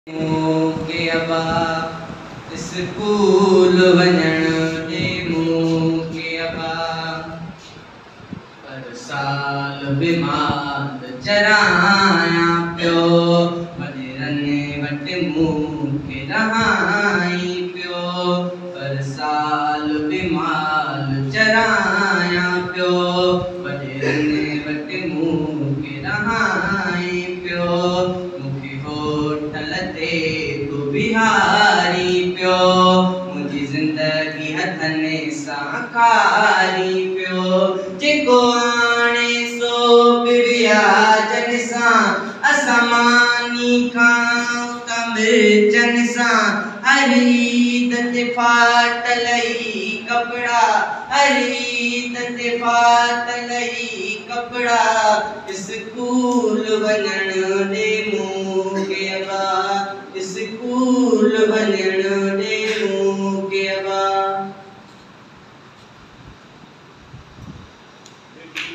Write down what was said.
के अबा स्कूल वञण जे मूं के अबा हर साल बीमार चराया पियो वॾेरनि वटि मूं के रहाई पियो हर साल बीमार चराया पियो वॾेरनि वटि मूं के रहाई पियो बिहारी पियो मुझी जिंदगी हथने सां खारी पियो जेको आणे सो बिविया जन सां असमानी खां कमिर्चन सां हर ईद ते फाटल ई कपड़ा हर ईद ते फाटल ई कपड़ा स्कूल वञण ॾे मूं के अबा स्कूल वञण ॾे मूं के अबा।